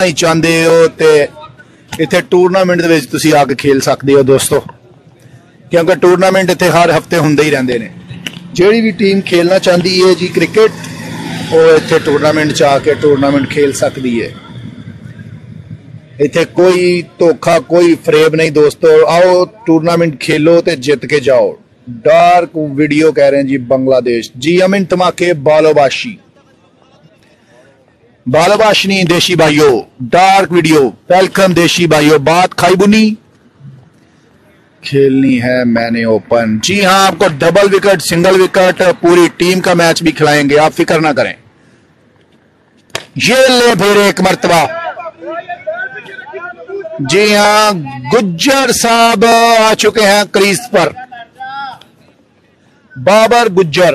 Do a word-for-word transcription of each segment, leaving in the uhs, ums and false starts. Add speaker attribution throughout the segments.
Speaker 1: नहीं चाहते हो तो इतने टूरनामेंट दे विच तुसीं आके खेल सकते हो दोस्तों, क्योंकि टूरनामेंट इतने हर हफ्ते होंदे ही रहंदे ने। जिहड़ी भी टीम खेलना चाहती है जी क्रिकेट, वो इतने टूरनामेंट च आके टूरनामेंट खेल सकती है। इतने कोई धोखा कोई फरेब नहीं दोस्तों। आओ टूरनामेंट खेलो तो जित के जाओ। डार्क वीडियो कह रहे हैं जी बांग्लादेश। जी अमिन धमाके बालोबाशी बालोबाशनी देशी भाइयों, डार्क वीडियो वेलकम देशी भाइयों। बात खाई बुनी खेलनी है मैंने ओपन। जी हाँ, आपको डबल विकेट सिंगल विकेट पूरी टीम का मैच भी खिलाएंगे, आप फिक्र ना करें। ये ले फिर एक मर्तबा। जी हाँ, गुज्जर साहब आ चुके हैं क्रीज पर। बाबर गुज्जर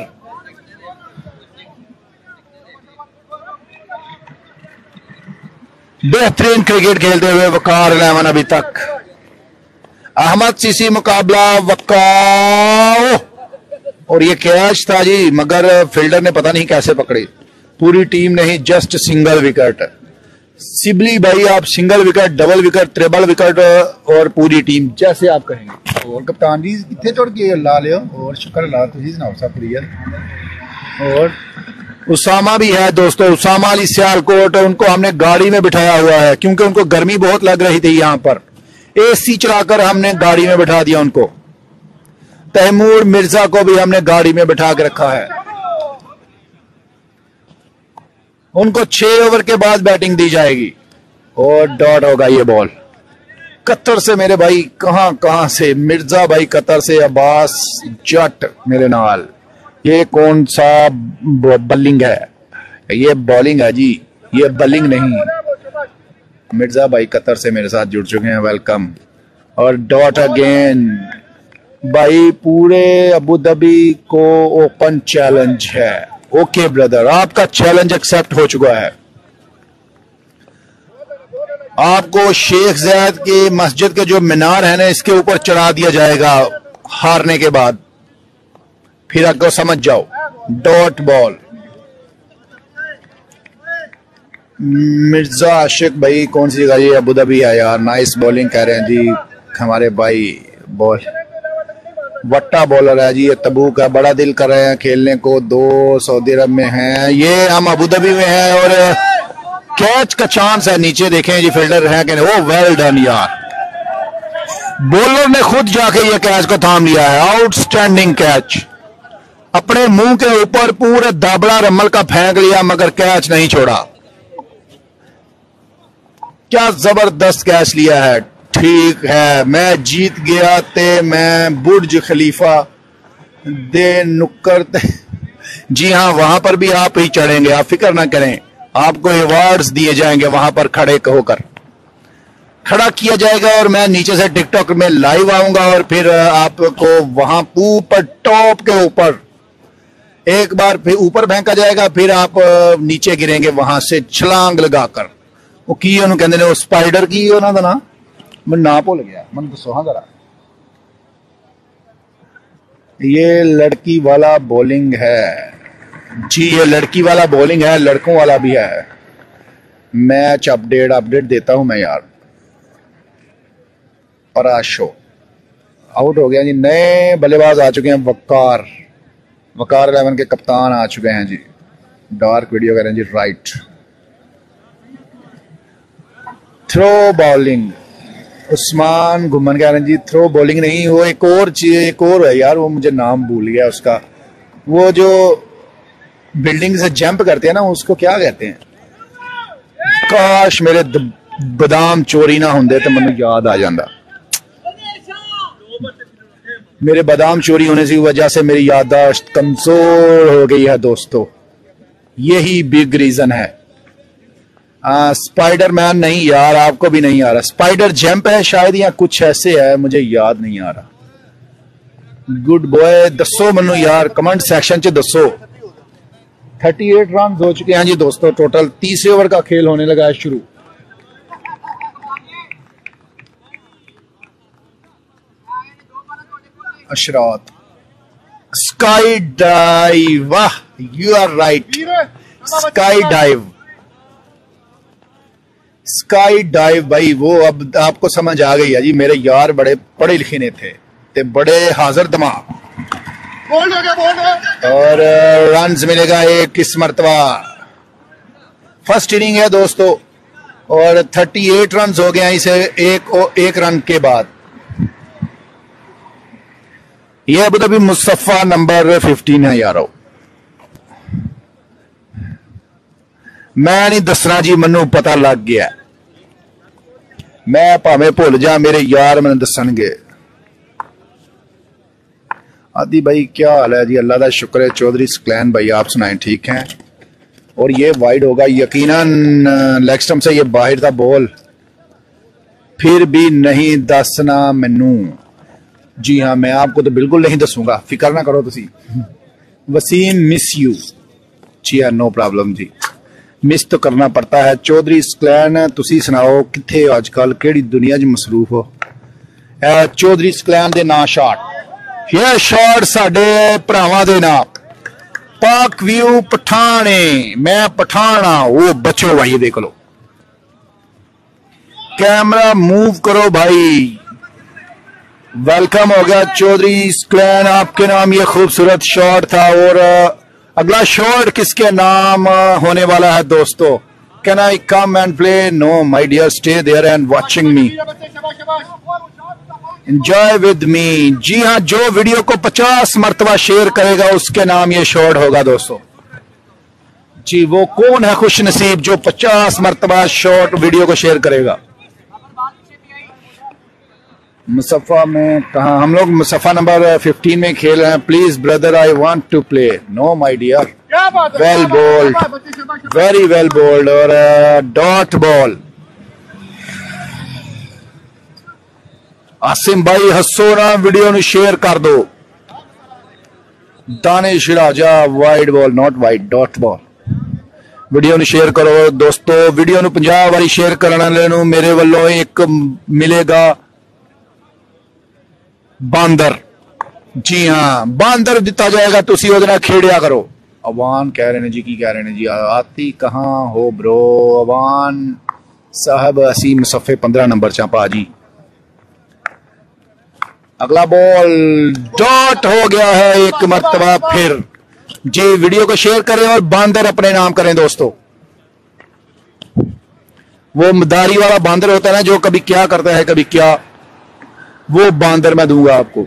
Speaker 1: बेहतरीन क्रिकेट खेलते हुए वकार इलेवन अभी तक। अहमद सीसी मुकाबला वकाओ, और ये कैच था जी, मगर फील्डर ने पता नहीं कैसे पकड़ी। पूरी टीम नहीं, जस्ट सिंगल विकेट। सिबली भाई आप single wicket, double wicket, triple wicket और पूरी टीम जैसे आप कहेंगे। और कप्तान जी कितने चढ़ के ला लियो और शुक्र अल्लाह तुझी सुनाओ सब क्लियर। और उसामा भी है दोस्तों, उसामा अली सियालकोट। उनको हमने गाड़ी में बिठाया हुआ है क्योंकि उनको गर्मी बहुत लग रही थी। यहां पर एसी चलाकर हमने गाड़ी में बिठा दिया उनको। तैमूर मिर्जा को भी हमने गाड़ी में बिठा के रखा है। उनको छह ओवर के बाद बैटिंग दी जाएगी और डॉट होगा ये बॉल। कतर से मेरे भाई, कहां कहां से मिर्जा भाई कतर से, अब्बास जट मेरे नाल। ये कौन सा बॉलिंग है? ये बॉलिंग है जी, ये बॉलिंग नहीं। मिर्जा भाई कतर से मेरे साथ जुड़ चुके हैं, वेलकम। और डॉट अगेन भाई। पूरे अबू धाबी को ओपन चैलेंज है। ओके ब्रदर, आपका चैलेंज एक्सेप्ट हो चुका है। आपको शेख ज़ैद की मस्जिद के जो मीनार है ना, इसके ऊपर चढ़ा दिया जाएगा हारने के बाद, फिर आपको समझ जाओ। Dot ball. मिर्जा आशिक भाई कौन सी जगह? ये अबू धाबी है यार। नाइस बॉलिंग कह रहे हैं जी हमारे भाई। बॉल वट्टा बॉलर है जी, ये तबूक है। बड़ा दिल कर रहे हैं खेलने को। दो सऊदी अरब में हैं, ये हम अबू धाबी में हैं। और कैच का चांस है, नीचे देखें जी फील्डर है कि नहीं। ओ वेल डन यार, बॉलर ने खुद जाके ये कैच को थाम लिया है। Outstanding catch. अपने मुंह के ऊपर पूरे दाबड़ा रमल का फेंक लिया मगर कैच नहीं छोड़ा। क्या जबरदस्त कैच लिया है। ठीक है, मैं जीत गया ते मैं बुर्ज खलीफा दे नुक्कर ते। जी हाँ, वहां पर भी आप ही चढ़ेंगे, आप फिक्र ना करें। आपको अवार्ड्स दिए जाएंगे, वहां पर खड़े होकर खड़ा किया जाएगा और मैं नीचे से टिकटॉक में लाइव आऊंगा और फिर आपको वहां ऊपर टॉप के ऊपर एक बार फिर ऊपर फेंका जाएगा, फिर आप नीचे गिरेंगे वहां से छलांग लगाकर। वो की उन्होंने कहते हैं, वो स्पाइडर की उन्होंने ना मैं ना भूल गया, मन दसो हाँ जरा। ये लड़की वाला बॉलिंग है जी, ये लड़की वाला बॉलिंग है, लड़कों वाला भी है। मैच अपडेट अपडेट देता हूं मैं यार। पराशो आउट हो गया जी। नए बल्लेबाज आ चुके हैं, वकार वकार इलेवन के कप्तान आ चुके हैं जी। डार्क वीडियो कह रहे हैं जी right. Throw bowling Usman Ghuman कह रहे हैं जी थ्रो बॉलिंग नहीं, वो एक और चीज एक और है यार, वो मुझे नाम भूल गया उसका। वो जो बिल्डिंग से जंप करते हैं ना, उसको क्या कहते हैं? काश मेरे बादाम चोरी ना होंगे तो मैंने याद आ जाता। मेरे बादाम चोरी होने की वजह से मेरी याददाश्त कमजोर हो गई है दोस्तों, यही बिग रीजन है। आ, स्पाइडरमैन नहीं यार, आपको भी नहीं आ रहा। स्पाइडर जंप है शायद या कुछ ऐसे है, मुझे याद नहीं आ रहा। गुड बॉय, दसो मनु यार, कमेंट सेक्शन च दसो। अड़तीस रन हो चुके हैं जी दोस्तों टोटल। तीसरे ओवर का खेल होने लगा है शुरू। अशरात स्काई डाइव, वाह you are right, sky dive sky dive भाई, वो अब आपको समझ आ गई है जी। मेरे यार बड़े पढ़े लिखे ने थे ते बड़े हाजिर दिमाग। बोल हो गया, बोल हो। और रन्स मिलेगा एक इस मरतबा। फर्स्ट इनिंग है दोस्तों और अड़तीस रन हो गए हैं इसे एक एक रन के बाद। यह अबू धाबी मुस्तफा नंबर पंद्रह है यारो। मैं नहीं दसना जी, मनु पता लग गया। मैं भावें भुल जा, मेरे यार मैंने दसणगे। आदि भाई क्या हाल है जी? अल्लाह का शुक्र है। चौधरी सकलैन भाई आप सुनाएं, ठीक हैं? और ये वाइड होगा यकीनन। लेग स्टंप से ये बाहर था बॉल, फिर भी नहीं दसना मैनू। जी हाँ, मैं आपको तो बिल्कुल नहीं दसूंगा, फिक्र ना करो तुसी। Wasim miss you. जी हाँ, नो प्रॉब्लम जी, मिस तो करना पड़ता है। चौधरी सकलैन तुसी सुनाओ किथे आजकल, केड़ी दुनिया च मसरूफ हो? चौधरी सकलैन दे ना शॉट, यह शॉट साडे भरावां दे ना पाक व्यू पठाने। मैं पठाना, वो बचो भाई, देख लो। कैमरा मूव करो भाई। वेलकम हो गया चौधरी सकलैन, आपके नाम ये खूबसूरत शॉट था। और अगला शॉट किसके नाम होने वाला है दोस्तों? Can I come and play? No my dear, stay there and watching me, enjoy with me. जी हाँ, जो वीडियो को पचास मरतबा शेयर करेगा उसके नाम ये शॉट होगा दोस्तों। जी, वो कौन है खुश नसीब जो पचास मरतबा शॉट वीडियो को शेयर करेगा? मुसफ़ा में कहा? हम लोग मुसफ़ा नंबर पंद्रह में खेल रहे हैं। Please brother, I want to play. No my dear, well bowled, very well bowled. और डॉट बॉल। आसिम भाई हसो ना, वीडियो नु शेयर कर दो। Danish Raja, wide ball, not wide, dot ball. Video नु शेयर करो दोस्तों। वीडियो नु पचास बारी शेयर करने वाले नु मेरे वालों एक मिलेगा बांदर। जी हाँ, बांदर दिता जाएगा, तुसी ओदे नाल खेड़िया करो। अवान कह रहे हैं जी, की कह रहे हैं जी? आती कहां हो ब्रो? अवान साहब असी मुसफ़े पंद्रह नंबर चा पाजी। अगला बॉल डॉट हो गया है एक मरतबा फिर। जी, वीडियो को शेयर करें और बांदर अपने नाम करें दोस्तों। वो मदारी वाला बांदर होता है ना, जो कभी क्या करता है कभी क्या, वो बांदर मैं दूंगा आपको।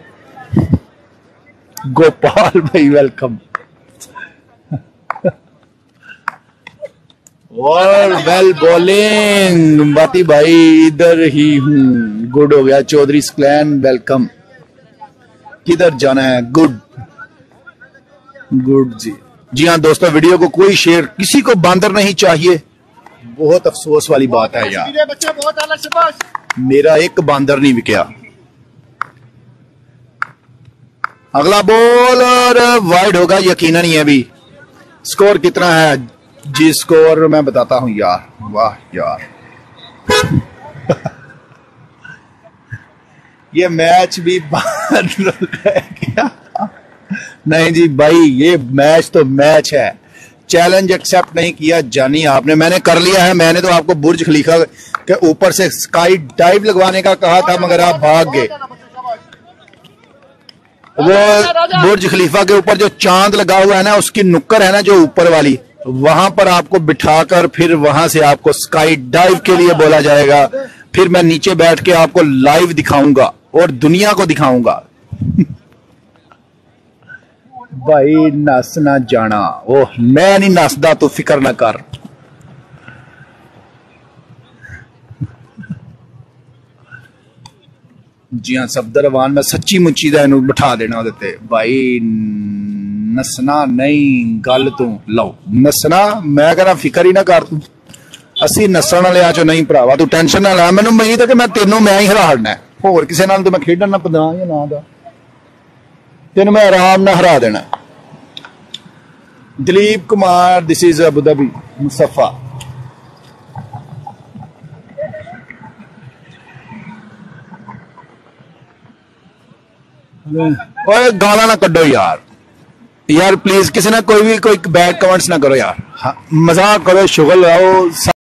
Speaker 1: गोपाल भाई वेलकम। और वेल बॉलिंग बाती भाई, इधर ही हूं। गुड हो गया चौधरी सकलैन, वेलकम। किधर जाना है? गुड गुड जी। जी हाँ दोस्तों, वीडियो को कोई शेयर, किसी को बांदर नहीं चाहिए। बहुत अफसोस वाली बात है यार, मेरा एक बांदर नहीं बिकया। अगला बॉल और वाइड होगा यकीनन। ये भी स्कोर कितना है जी? स्कोर मैं बताता हूं यार। वाह यार ये मैच भी बंद हो गया। नहीं जी भाई, ये मैच तो मैच है। चैलेंज एक्सेप्ट नहीं किया जानी आपने, मैंने कर लिया है। मैंने तो आपको बुर्ज खलीफा के ऊपर से स्काई डाइव लगवाने का कहा था, मगर आप भाग गए। वो बुर्ज खलीफा के ऊपर जो चांद लगा हुआ है ना, उसकी नुक्कर है ना जो ऊपर वाली, वहां पर आपको बिठाकर फिर वहां से आपको स्काई डाइव के लिए बोला जाएगा। फिर मैं नीचे बैठ के आपको लाइव दिखाऊंगा और दुनिया को दिखाऊंगा। भाई नस ना जाना। ओह, मैं नहीं नसदा, तो फिक्र ना कर। जी हाँ सफदरवान, मैं सच्ची मुच्ची दा इनू बिठा देना देते भाई। नसना नहीं गल तू लो नसना, मैं कहना फिक्र ही ना कर तू। असी नसन वाले चो नहीं भरावा, तू टेंशन ना ला। मैनू उम्मीद है कि मैं तेनों मैं ही हराना है, होर किसी नाल तो मैं खेडन ना पदा या ना दा, तेन मैं आराम ना हरा देना। Dilip Kumar, this is Abu Dhabi Mustafa. ओए गाला ना कड्डो यार, यार प्लीज किसी ना कोई भी कोई बैड कमेंट्स ना करो यार। हाँ, मजाक करो, शुगल आओ।